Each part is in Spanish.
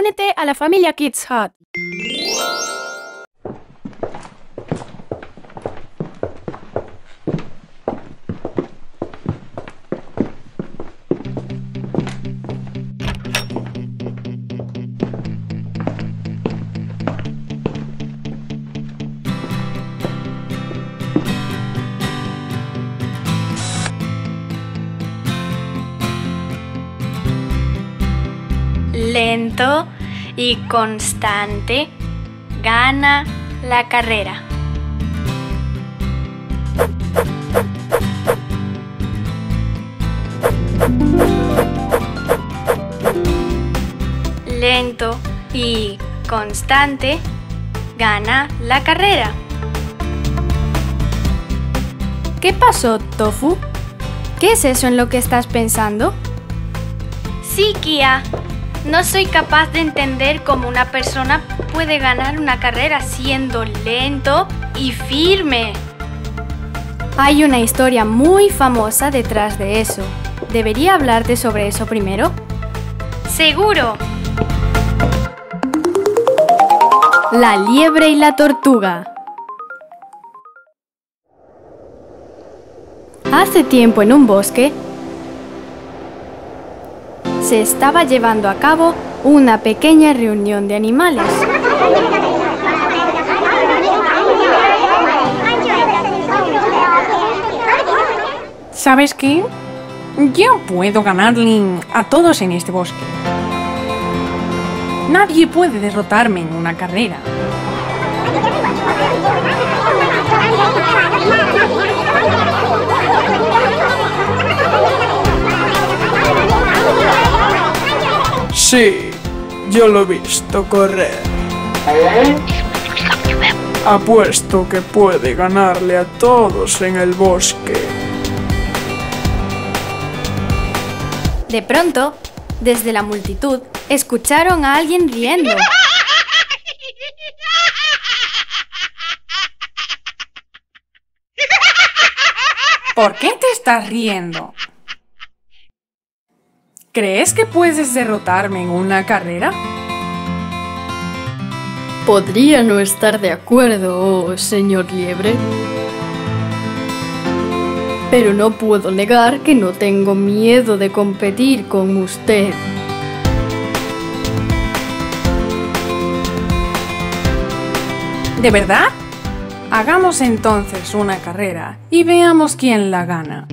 únete a la familia Kids Hut. Lento y constante gana la carrera. Lento y constante gana la carrera. ¿Qué pasó, Tofu? ¿Qué es eso en lo que estás pensando? Sí, Kia. No soy capaz de entender cómo una persona puede ganar una carrera siendo lento y firme. Hay una historia muy famosa detrás de eso. ¿Debería hablarte sobre eso primero? ¡Seguro! La liebre y la tortuga. Hace tiempo en un bosque se estaba llevando a cabo una pequeña reunión de animales. ¿Sabes qué? Yo puedo ganarle a todos en este bosque. Nadie puede derrotarme en una carrera. Sí, yo lo he visto correr. Apuesto que puede ganarle a todos en el bosque. De pronto, desde la multitud, escucharon a alguien riendo. ¿Por qué te estás riendo? ¿Crees que puedes derrotarme en una carrera? Podría no estar de acuerdo, señor Liebre. Pero no puedo negar que no tengo miedo de competir con usted. ¿De verdad? Hagamos entonces una carrera y veamos quién la gana.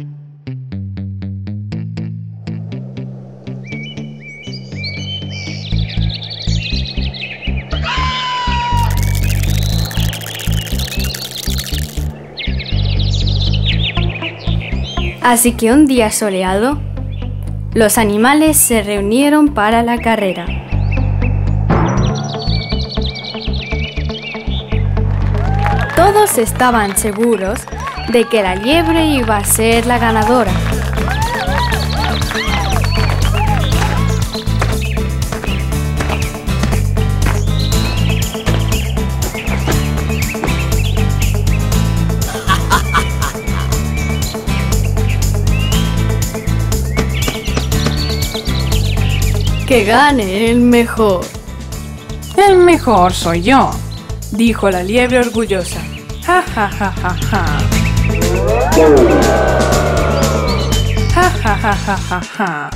Así que un día soleado, los animales se reunieron para la carrera. Todos estaban seguros de que la liebre iba a ser la ganadora. ¡Que gane el mejor! El mejor soy yo, dijo la liebre orgullosa. Ja, ja, ja, ja, ja. Ja, ja, ja, ja, ja, ja.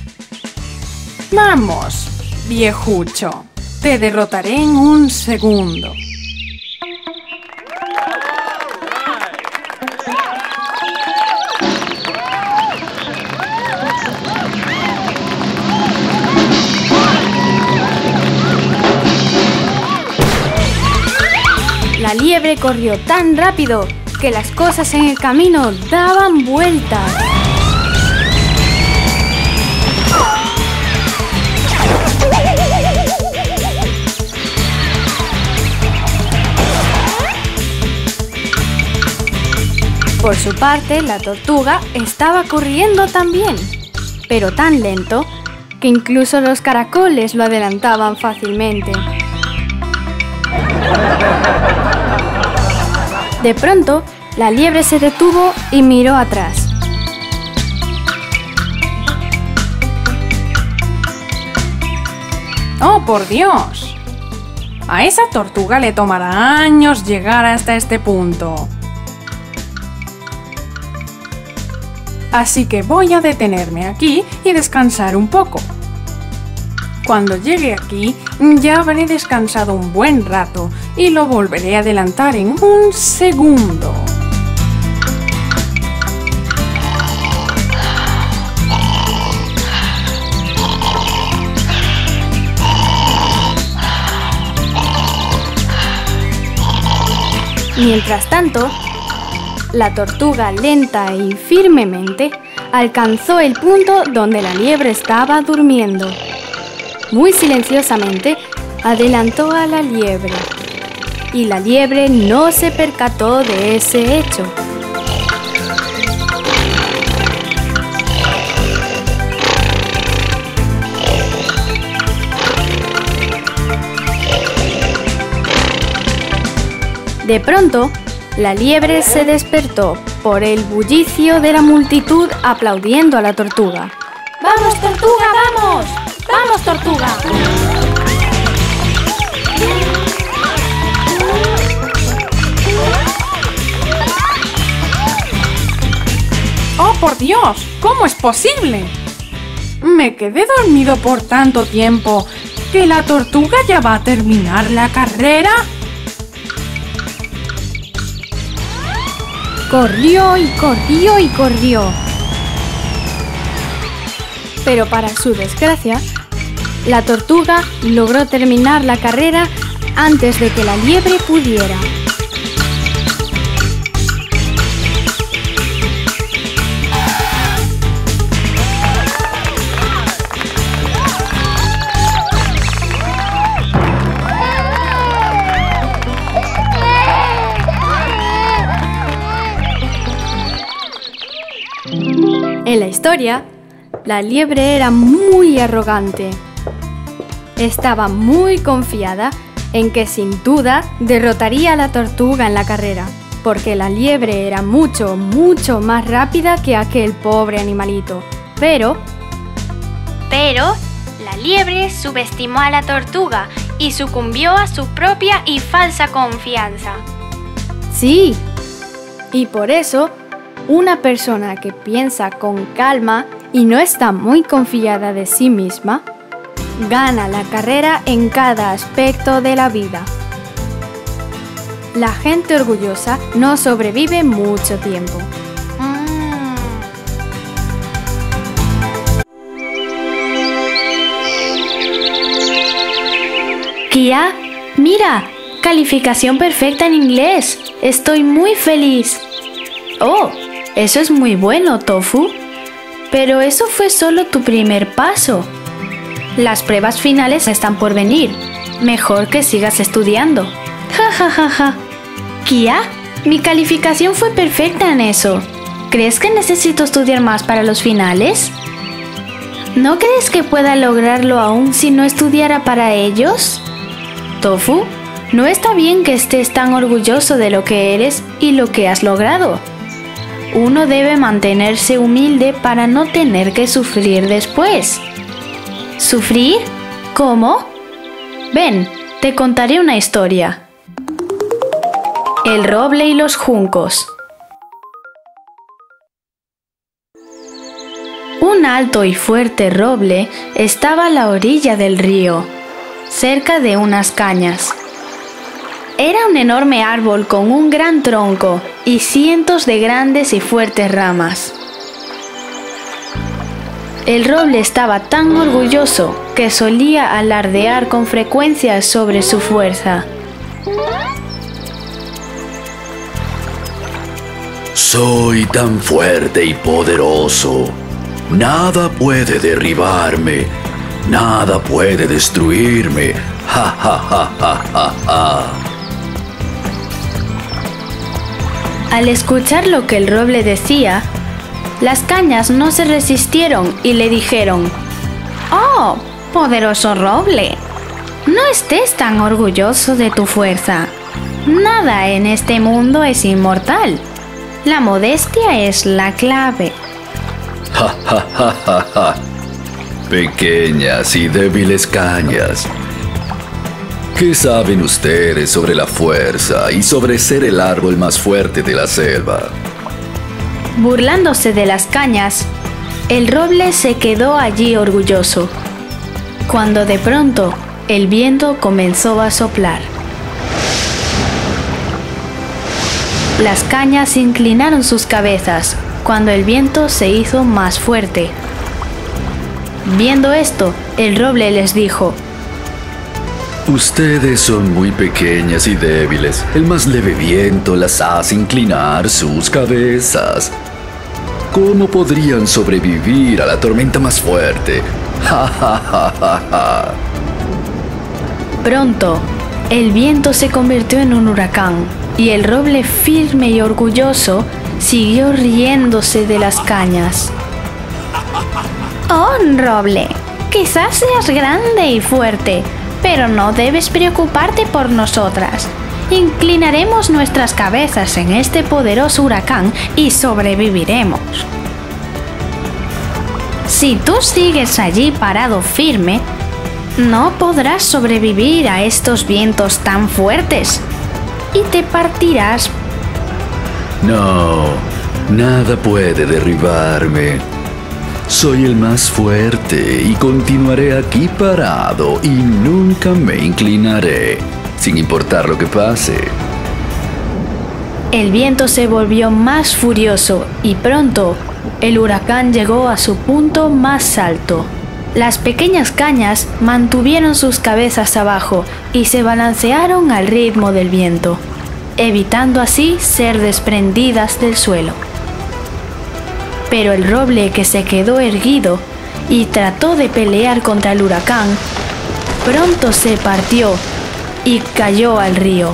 Vamos, viejucho, te derrotaré en un segundo. La liebre corrió tan rápido que las cosas en el camino daban vueltas. Por su parte, la tortuga estaba corriendo también, pero tan lento que incluso los caracoles lo adelantaban fácilmente. De pronto, la liebre se detuvo y miró atrás. ¡Oh, ¡Oh, por Dios! A esa tortuga le tomará años llegar hasta este punto. Así que voy a detenerme aquí y descansar un poco. Cuando llegue aquí, ya habré descansado un buen rato y lo volveré a adelantar en un segundo. Mientras tanto, la tortuga lenta y firmemente alcanzó el punto donde la liebre estaba durmiendo. Muy silenciosamente adelantó a la liebre y la liebre no se percató de ese hecho. De pronto, la liebre se despertó por el bullicio de la multitud aplaudiendo a la tortuga. ¡Vamos, tortuga, vamos! ¡Vamos, tortuga! ¡Oh, por Dios! ¿Cómo es posible? Me quedé dormido por tanto tiempo que la tortuga ya va a terminar la carrera. Corrió y corrió y corrió. Pero para su desgracia, la tortuga logró terminar la carrera antes de que la liebre pudiera. En la historia, la liebre era muy arrogante. Estaba muy confiada en que sin duda derrotaría a la tortuga en la carrera, porque la liebre era mucho, mucho más rápida que aquel pobre animalito. Pero la liebre subestimó a la tortuga y sucumbió a su propia y falsa confianza. Sí, y por eso, una persona que piensa con calma y no está muy confiada de sí misma, gana la carrera en cada aspecto de la vida. La gente orgullosa no sobrevive mucho tiempo. Kia, mira, calificación perfecta en inglés. Estoy muy feliz. Oh, eso es muy bueno, Tofu. Pero eso fue solo tu primer paso. Las pruebas finales están por venir. Mejor que sigas estudiando. Ja, ja, ja, ja. Kia, mi calificación fue perfecta en eso. ¿Crees que necesito estudiar más para los finales? ¿No crees que pueda lograrlo aún si no estudiara para ellos? Tofu, no está bien que estés tan orgulloso de lo que eres y lo que has logrado. Uno debe mantenerse humilde para no tener que sufrir después. ¿Sufrir? ¿Cómo? Ven, te contaré una historia. El roble y los juncos. Un alto y fuerte roble estaba a la orilla del río, cerca de unas cañas. Era un enorme árbol con un gran tronco y cientos de grandes y fuertes ramas. El roble estaba tan orgulloso que solía alardear con frecuencia sobre su fuerza. Soy tan fuerte y poderoso. Nada puede derribarme. Nada puede destruirme. Ja, ja, ja, ja, ja, ja. Al escuchar lo que el roble decía, las cañas no se resistieron y le dijeron: «Oh, poderoso roble, no estés tan orgulloso de tu fuerza. Nada en este mundo es inmortal. La modestia es la clave». Ja, ja, ja, ja, ja. Pequeñas y débiles cañas, ¿Qué saben ustedes sobre la fuerza y sobre ser el árbol más fuerte de la selva? Burlándose de las cañas, el roble se quedó allí orgulloso, cuando de pronto el viento comenzó a soplar. Las cañas inclinaron sus cabezas cuando el viento se hizo más fuerte. Viendo esto, el roble les dijo: Ustedes son muy pequeñas y débiles. El más leve viento las hace inclinar sus cabezas. ¿Cómo podrían sobrevivir a la tormenta más fuerte? ¡Ja, ja, ja, ja, ja! Pronto, el viento se convirtió en un huracán y el roble, firme y orgulloso, siguió riéndose de las cañas. Oh, roble, quizás seas grande y fuerte, pero no debes preocuparte por nosotras. Inclinaremos nuestras cabezas en este poderoso huracán y sobreviviremos. Si tú sigues allí parado firme, no podrás sobrevivir a estos vientos tan fuertes y te partirás. No, nada puede derribarme. Soy el más fuerte y continuaré aquí parado y nunca me inclinaré, sin importar lo que pase. El viento se volvió más furioso y pronto el huracán llegó a su punto más alto. Las pequeñas cañas mantuvieron sus cabezas abajo y se balancearon al ritmo del viento, evitando así ser desprendidas del suelo. Pero el roble, que se quedó erguido y trató de pelear contra el huracán, pronto se partió y cayó al río.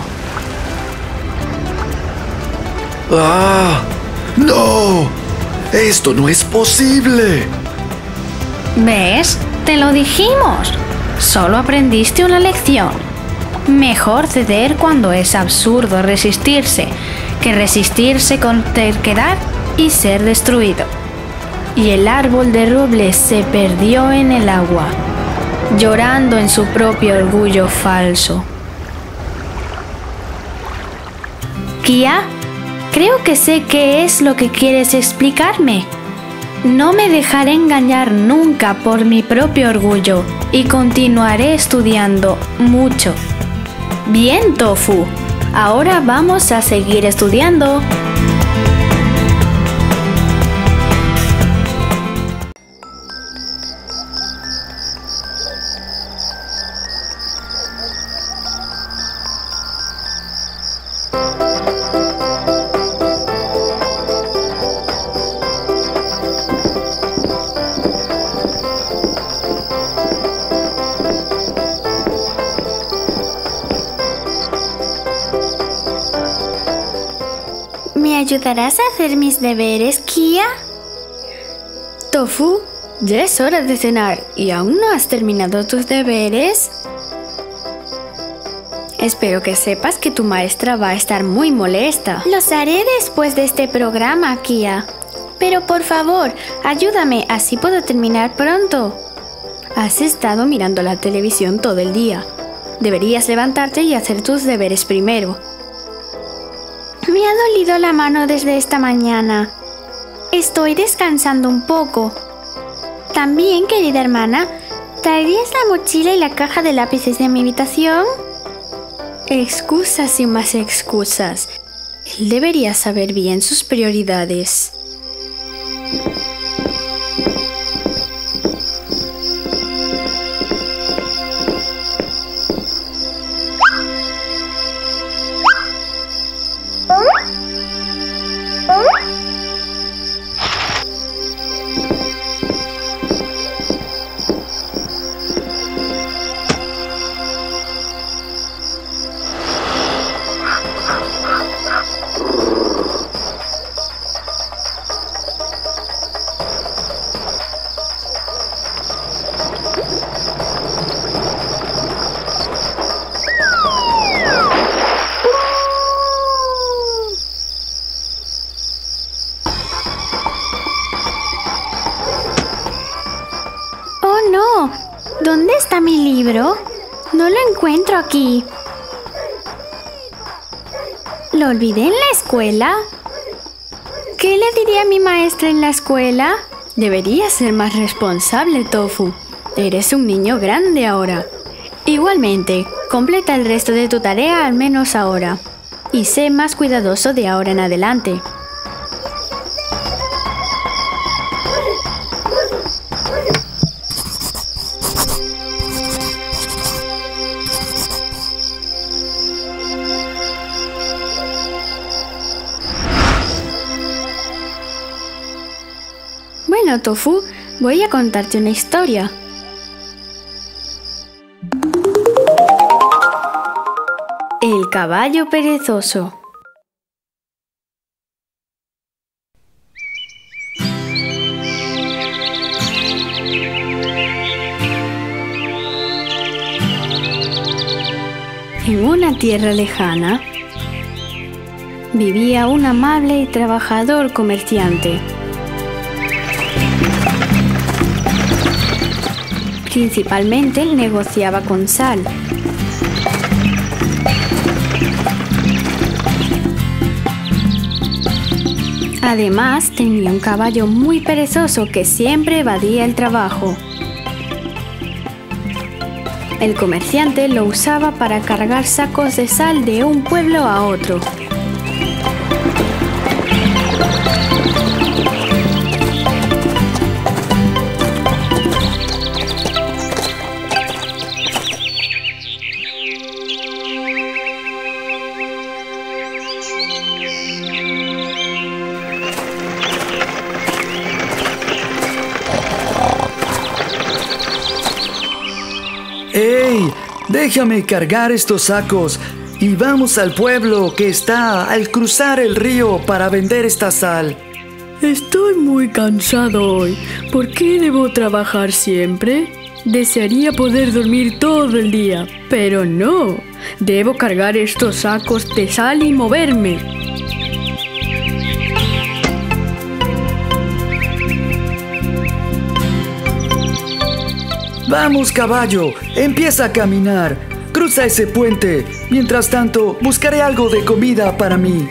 ¡Ah! ¡No! ¡Esto no es posible! ¿Ves? Te lo dijimos. Solo aprendiste una lección. Mejor ceder cuando es absurdo resistirse, que resistirse con terquedad y ser destruido. Y el árbol de roble se perdió en el agua, llorando en su propio orgullo falso. Kia, creo que sé qué es lo que quieres explicarme. No me dejaré engañar nunca por mi propio orgullo y continuaré estudiando mucho. Bien, Tofu. Ahora vamos a seguir estudiando. ¿Me ayudarás a hacer mis deberes, Kia? Tofu, ya es hora de cenar y aún no has terminado tus deberes. Espero que sepas que tu maestra va a estar muy molesta. Los haré después de este programa, Kia. Pero por favor, ayúdame, así puedo terminar pronto. Has estado mirando la televisión todo el día. Deberías levantarte y hacer tus deberes primero. Me ha dolido la mano desde esta mañana. Estoy descansando un poco. También, querida hermana, ¿traerías la mochila y la caja de lápices de mi habitación? Excusas y más excusas. Él debería saber bien sus prioridades. lo encuentro aquí. ¿Lo olvidé en la escuela? ¿Qué le diría a mi maestra en la escuela? Deberías ser más responsable, Tofu. Eres un niño grande ahora. Igualmente, completa el resto de tu tarea al menos ahora. Y sé más cuidadoso de ahora en adelante. Bueno, Tofu, voy a contarte una historia. El caballo perezoso. En una tierra lejana vivía un amable y trabajador comerciante. Principalmente negociaba con sal. Además, tenía un caballo muy perezoso que siempre evadía el trabajo. El comerciante lo usaba para cargar sacos de sal de un pueblo a otro. ¡Ey! Déjame cargar estos sacos y vamos al pueblo que está al cruzar el río para vender esta sal. Estoy muy cansado hoy. ¿Por qué debo trabajar siempre? Desearía poder dormir todo el día, pero no. Debo cargar estos sacos de sal y moverme. Vamos, caballo, empieza a caminar. Cruza ese puente. Mientras tanto, buscaré algo de comida para mí.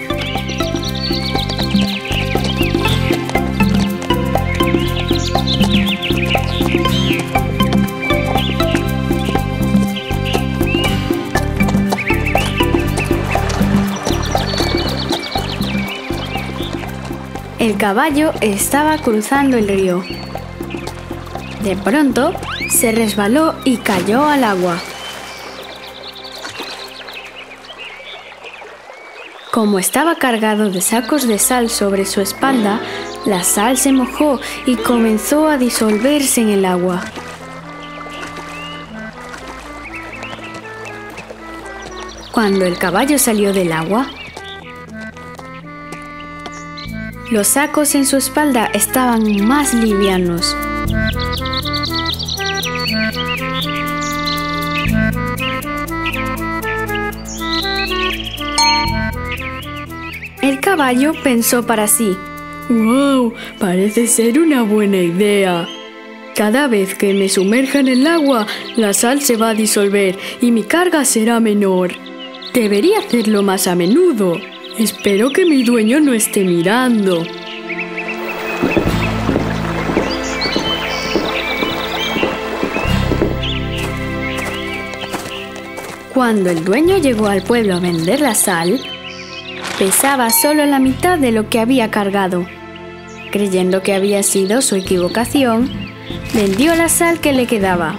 El caballo estaba cruzando el río. De pronto, se resbaló y cayó al agua. Como estaba cargado de sacos de sal sobre su espalda, la sal se mojó y comenzó a disolverse en el agua. Cuando el caballo salió del agua, los sacos en su espalda estaban más livianos. El caballo pensó para sí: ¡Wow! Parece ser una buena idea. Cada vez que me sumerja en el agua, la sal se va a disolver y mi carga será menor. Debería hacerlo más a menudo. Espero que mi dueño no esté mirando. Cuando el dueño llegó al pueblo a vender la sal, pesaba solo la mitad de lo que había cargado. Creyendo que había sido su equivocación, vendió la sal que le quedaba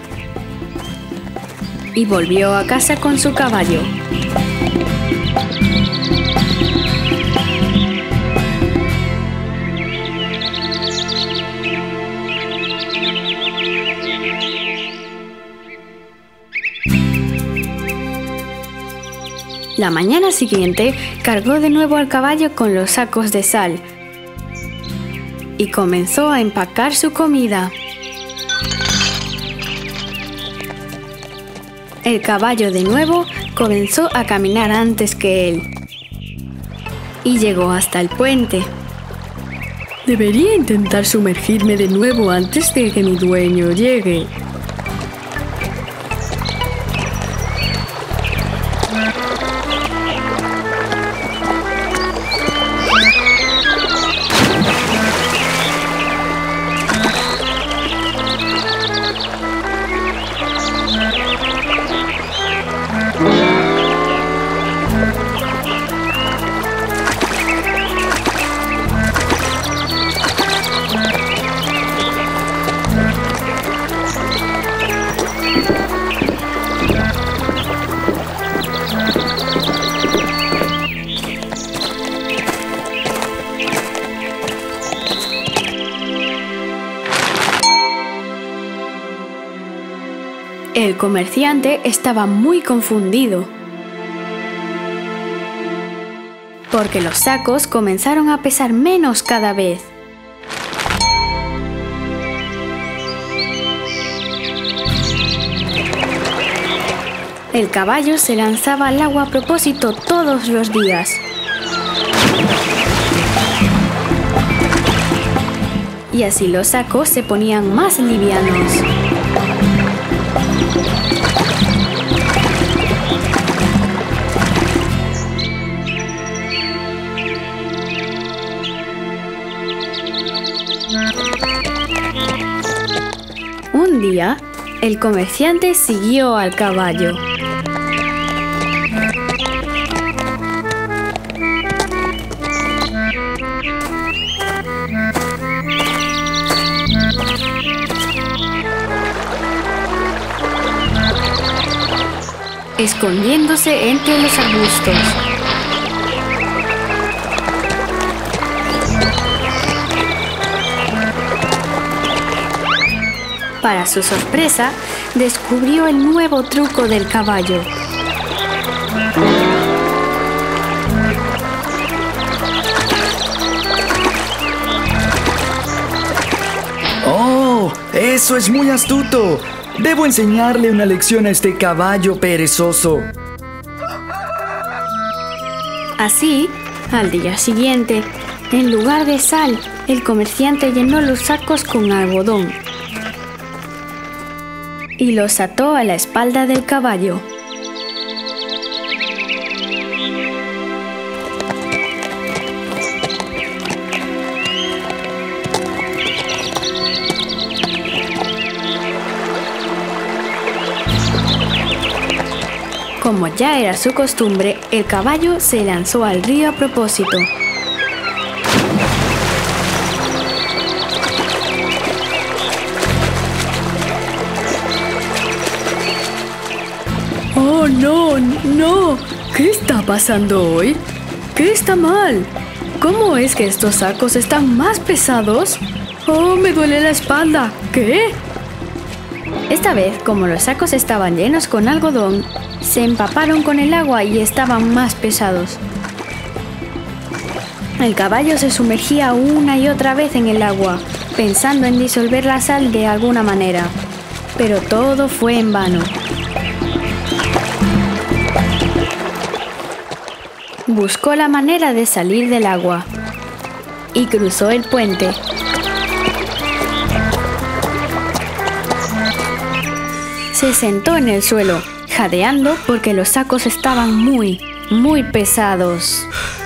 y volvió a casa con su caballo. La mañana siguiente cargó de nuevo al caballo con los sacos de sal y comenzó a empacar su comida. El caballo de nuevo comenzó a caminar antes que él y llegó hasta el puente. Debería intentar sumergirme de nuevo antes de que mi dueño llegue. El comerciante estaba muy confundido, porque los sacos comenzaron a pesar menos cada vez. El caballo se lanzaba al agua a propósito todos los días. Y así los sacos se ponían más livianos. Un día, el comerciante siguió al caballo. Escondiéndose entre los arbustos. Para su sorpresa, descubrió el nuevo truco del caballo. ¡Oh! ¡Eso es muy astuto! Debo enseñarle una lección a este caballo perezoso. Así, al día siguiente, en lugar de sal, el comerciante llenó los sacos con algodón y los ató a la espalda del caballo. Como ya era su costumbre, el caballo se lanzó al río a propósito. ¡Oh, no! ¡No! ¿Qué está pasando hoy? ¿Qué está mal? ¿Cómo es que estos sacos están más pesados? ¡Oh, me duele la espalda! ¿Qué? Esta vez, como los sacos estaban llenos con algodón, se empaparon con el agua y estaban más pesados. El caballo se sumergía una y otra vez en el agua, pensando en disolver la sal de alguna manera, pero todo fue en vano. Buscó la manera de salir del agua y cruzó el puente. Se sentó en el suelo, jadeando porque los sacos estaban muy pesados.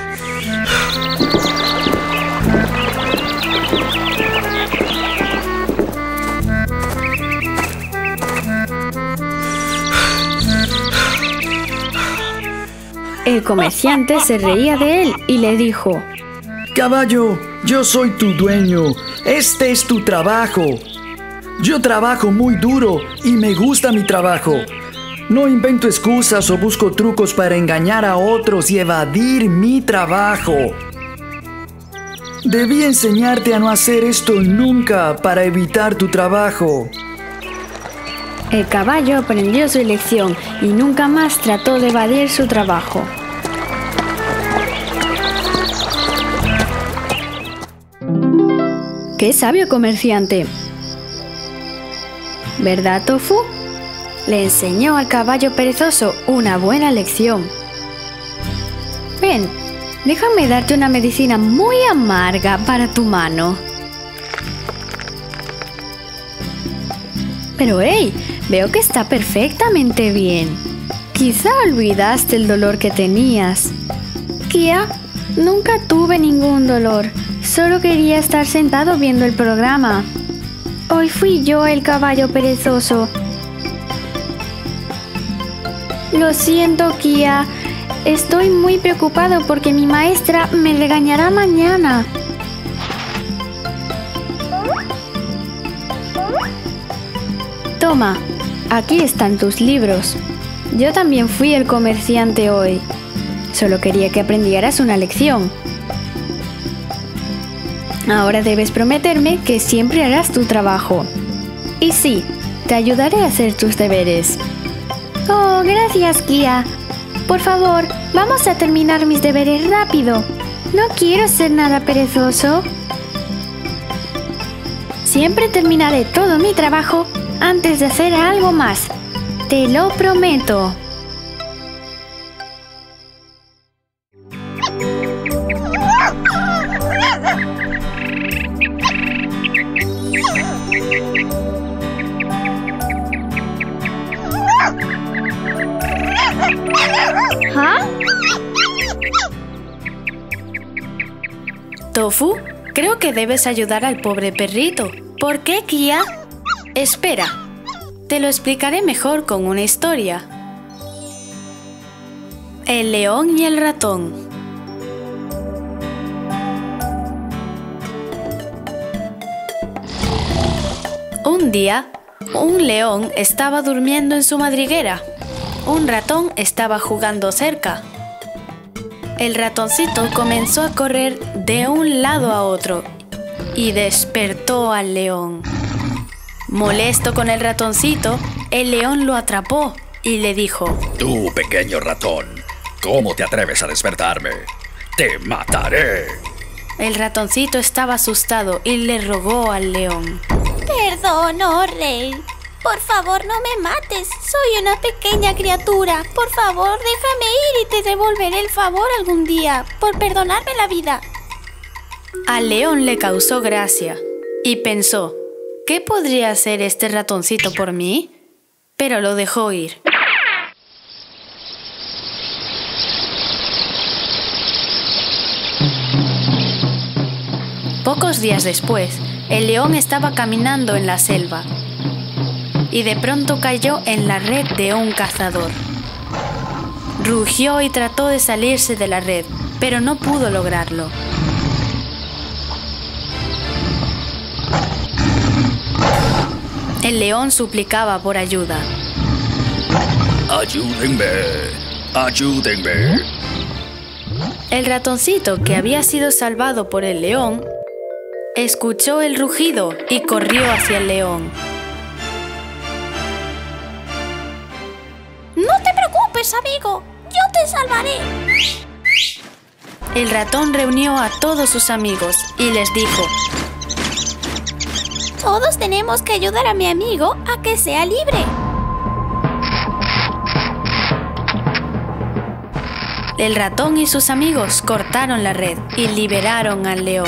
El comerciante se reía de él y le dijo: Caballo, yo soy tu dueño. Este es tu trabajo. Yo trabajo muy duro y me gusta mi trabajo. No invento excusas o busco trucos para engañar a otros y evadir mi trabajo. Debí enseñarte a no hacer esto nunca para evitar tu trabajo. El caballo aprendió su lección y nunca más trató de evadir su trabajo. ¡Qué sabio comerciante! ¿Verdad, Tofu? Le enseñó al caballo perezoso una buena lección. Ven, déjame darte una medicina muy amarga para tu mano. Pero hey, veo que está perfectamente bien. Quizá olvidaste el dolor que tenías. Kia, nunca tuve ningún dolor. Solo quería estar sentado viendo el programa. Hoy fui yo el caballo perezoso. Lo siento, Kia. Estoy muy preocupado porque mi maestra me regañará mañana. Toma, aquí están tus libros. Yo también fui el comerciante hoy. Solo quería que aprendieras una lección. Ahora debes prometerme que siempre harás tu trabajo. Y sí, Te ayudaré a hacer tus deberes. Oh, gracias, Kia. Por favor, vamos a terminar mis deberes rápido. No quiero ser nada perezoso. Siempre terminaré todo mi trabajo antes de hacer algo más. Te lo prometo. ¿Ah? Tofu, creo que debes ayudar al pobre perrito. ¿Por qué, Kia? Espera, te lo explicaré mejor con una historia. El león y el ratón. Un día, un león estaba durmiendo en su madriguera. Un ratón estaba jugando cerca. El ratoncito comenzó a correr de un lado a otro y despertó al león. Molesto con el ratoncito, el león lo atrapó y le dijo: Tú, pequeño ratón, ¿cómo te atreves a despertarme? ¡Te mataré! El ratoncito estaba asustado y le rogó al león: Perdón, oh rey. Por favor, no me mates. Soy una pequeña criatura. Por favor, déjame ir y te devolveré el favor algún día por perdonarme la vida. Al león le causó gracia y pensó: ¿qué podría hacer este ratoncito por mí? Pero lo dejó ir. Pocos días después, el león estaba caminando en la selva y de pronto cayó en la red de un cazador. Rugió y trató de salirse de la red, pero no pudo lograrlo. El león suplicaba por ayuda. ¡Ayúdenme! ¡Ayúdenme! El ratoncito, que había sido salvado por el león, escuchó el rugido y corrió hacia el león. No te preocupes, amigo. Yo te salvaré. El ratón reunió a todos sus amigos y les dijo: Todos tenemos que ayudar a mi amigo a que sea libre. El ratón y sus amigos cortaron la red y liberaron al león.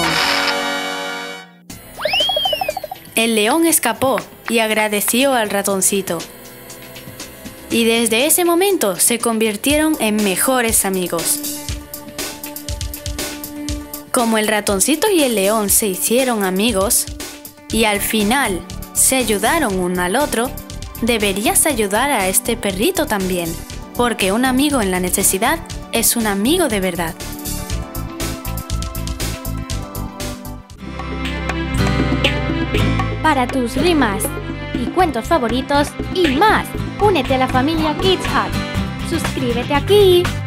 El león escapó y agradeció al ratoncito. Y desde ese momento se convirtieron en mejores amigos. Como el ratoncito y el león se hicieron amigos y al final se ayudaron uno al otro, deberías ayudar a este perrito también, porque un amigo en la necesidad es un amigo de verdad. Para tus rimas y cuentos favoritos y más, únete a la familia Kids Hut. Suscríbete aquí.